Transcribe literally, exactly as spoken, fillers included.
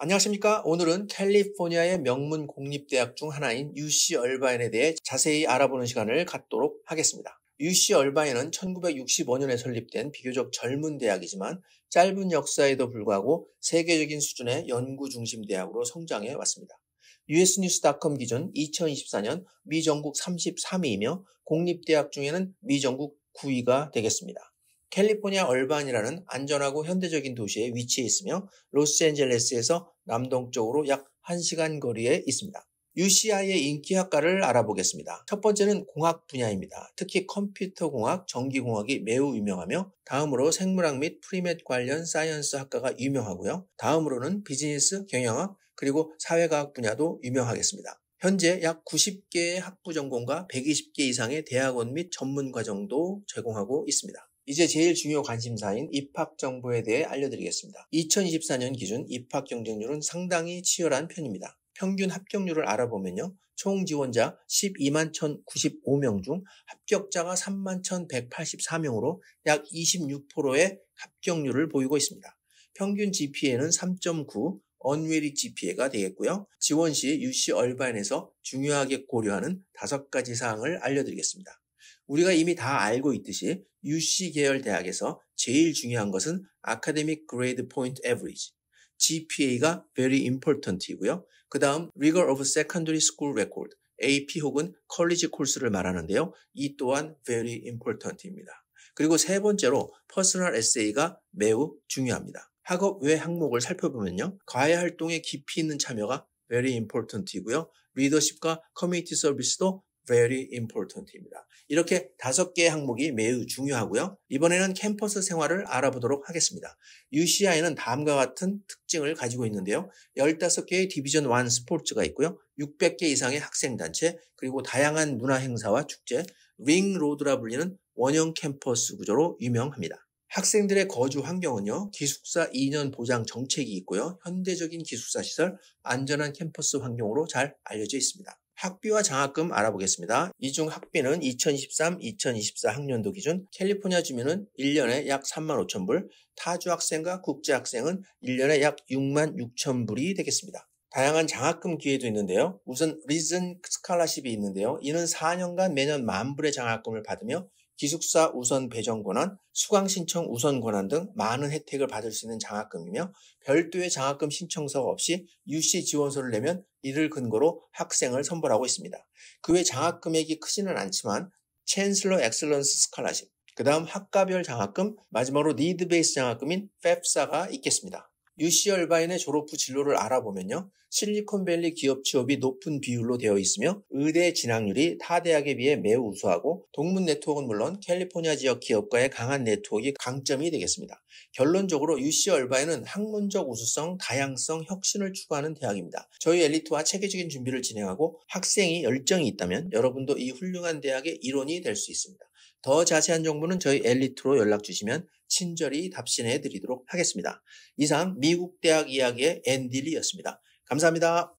안녕하십니까? 오늘은 캘리포니아의 명문 공립대학 중 하나인 유씨 얼바인에 대해 자세히 알아보는 시간을 갖도록 하겠습니다. 유씨 얼바인은 천구백육십오 년에 설립된 비교적 젊은 대학이지만 짧은 역사에도 불구하고 세계적인 수준의 연구 중심 대학으로 성장해 왔습니다. 유에스뉴스닷컴 기준 이천이십사 년 미 전국 삼십삼 위이며 공립대학 중에는 미 전국 구 위가 되겠습니다. 캘리포니아 얼바인이라는 안전하고 현대적인 도시에 위치해 있으며 로스앤젤레스에서 남동쪽으로 약 한 시간 거리에 있습니다. 유씨아이의 인기 학과를 알아보겠습니다. 첫 번째는 공학 분야입니다. 특히 컴퓨터공학, 전기공학이 매우 유명하며 다음으로 생물학 및 프리맷 관련 사이언스 학과가 유명하고요. 다음으로는 비즈니스, 경영학, 그리고 사회과학 분야도 유명하겠습니다. 현재 약 구십 개의 학부 전공과 백이십 개 이상의 대학원 및 전문 과정도 제공하고 있습니다. 이제 제일 중요 관심사인 입학 정보에 대해 알려드리겠습니다. 이천이십사 년 기준 입학 경쟁률은 상당히 치열한 편입니다. 평균 합격률을 알아보면요. 총 지원자 십이만 천구십오 명 중 합격자가 삼만 천백팔십사 명으로 약 이십육 퍼센트의 합격률을 보이고 있습니다. 평균 지피에이는 삼 점 구, 언웨리 지피에이가 되겠고요. 지원 시 유씨 얼바인에서 중요하게 고려하는 다섯 가지 사항을 알려드리겠습니다. 우리가 이미 다 알고 있듯이 유씨 계열 대학에서 제일 중요한 것은 Academic Grade Point Average, 지피에이가 Very Important이고요. 그 다음 Rigor of Secondary School Record, 에이피 혹은 컬리지 코스를 말하는데요. 이 또한 Very Important입니다. 그리고 세 번째로 Personal Essay가 매우 중요합니다. 학업 외 항목을 살펴보면요. 과외 활동에 깊이 있는 참여가 Very Important이고요. 리더십과 커뮤니티 서비스도 Very Important입니다. 이렇게 다섯 개의 항목이 매우 중요하고요. 이번에는 캠퍼스 생활을 알아보도록 하겠습니다. 유씨아이는 다음과 같은 특징을 가지고 있는데요. 열다섯 개의 디비전 일 스포츠가 있고요. 육백 개 이상의 학생단체, 그리고 다양한 문화 행사와 축제, 링로드라 불리는 원형 캠퍼스 구조로 유명합니다. 학생들의 거주 환경은요. 기숙사 이 년 보장 정책이 있고요. 현대적인 기숙사 시설, 안전한 캠퍼스 환경으로 잘 알려져 있습니다. 학비와 장학금 알아보겠습니다. 이 중 학비는 이천이십삼 이천이십사 학년도 기준 캘리포니아 주민은 일 년에 약 삼만 오천 불, 타주 학생과 국제 학생은 일 년에 약 육만 육천 불이 되겠습니다. 다양한 장학금 기회도 있는데요. 우선 리즌 스칼라십이 있는데요. 이는 사 년간 매년 만 불의 장학금을 받으며 기숙사 우선 배정 권한, 수강 신청 우선 권한 등 많은 혜택을 받을 수 있는 장학금이며 별도의 장학금 신청서가 없이 유씨 지원서를 내면 이를 근거로 학생을 선발하고 있습니다. 그 외 장학 금액이 크지는 않지만 챈슬러 엑셀런스 스칼라십, 그 다음 학과별 장학금, 마지막으로 니드 베이스 장학금인 팹사가 있겠습니다. 유씨 얼바인의 졸업 후 진로를 알아보면요. 실리콘밸리 기업 취업이 높은 비율로 되어 있으며 의대 진학률이 타 대학에 비해 매우 우수하고 동문 네트워크는 물론 캘리포니아 지역 기업과의 강한 네트워크가 강점이 되겠습니다. 결론적으로 유씨 얼바인은 학문적 우수성, 다양성, 혁신을 추구하는 대학입니다. 저희 엘리트와 체계적인 준비를 진행하고 학생이 열정이 있다면 여러분도 이 훌륭한 대학의 일원이 될 수 있습니다. 더 자세한 정보는 저희 엘리트로 연락 주시면 친절히 답신해 드리도록 하겠습니다. 이상 미국 대학 이야기의 앤디 리였습니다. 감사합니다.